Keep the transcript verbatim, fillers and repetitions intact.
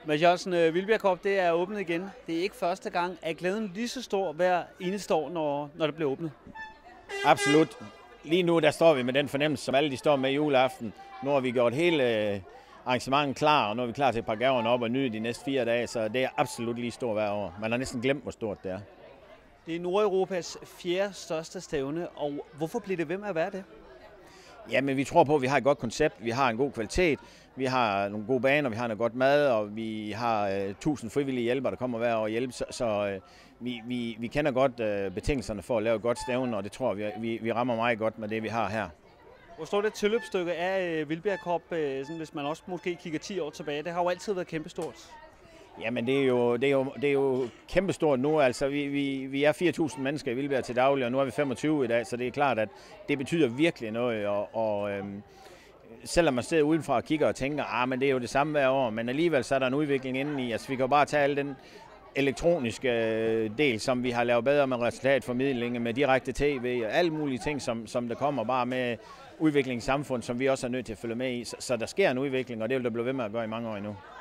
Mads Jørgensen, Vildbjerg Cup, det er åbnet igen. Det er ikke første gang. Er glæden lige så stor hver eneste år, når, når det bliver åbnet? Absolut. Lige nu der står vi med den fornemmelse, som alle de står med juleaften. Nu har vi gjort hele arrangementet klar, og nu er vi klar til at pakke gaverne op og nyde de næste fire dage, så det er absolut lige stort hver år. Man har næsten glemt, hvor stort det er. Det er Nordeuropas fjerde største stævne, og hvorfor bliver det ved med at være det? Jamen, vi tror på, at vi har et godt koncept, vi har en god kvalitet, vi har nogle gode baner, vi har noget godt mad, og vi har øh, tusind frivillige hjælpere, der kommer hver år og hjælper, så, så øh, vi, vi, vi kender godt øh, betingelserne for at lave et godt stævne, og det tror vi, vi, vi rammer meget godt med det, vi har her. Hvor stort et tilløbsstykke er øh, Vildbjerg Cup, øh, sådan, hvis man også måske kigger ti år tilbage? Det har jo altid været kæmpestort. Jamen, det er jo, det er jo, det er jo kæmpestort nu. Altså, vi, vi, vi er fire tusind mennesker i Vildbjerg til daglig, og nu er vi femogtyve i dag, så det er klart, at det betyder virkelig noget. Og, og øhm, selvom man sidder udenfra og kigger og tænker, ah, men det er jo det samme hver år, men alligevel så er der en udvikling indeni. Altså, vi kan jo bare tage al den elektroniske del, som vi har lavet bedre med resultatformidling, med direkte tv og alle mulige ting, som, som der kommer bare med udvikling i samfundet, som vi også er nødt til at følge med i. Så, så der sker en udvikling, og det vil der blive ved med at gøre i mange år endnu.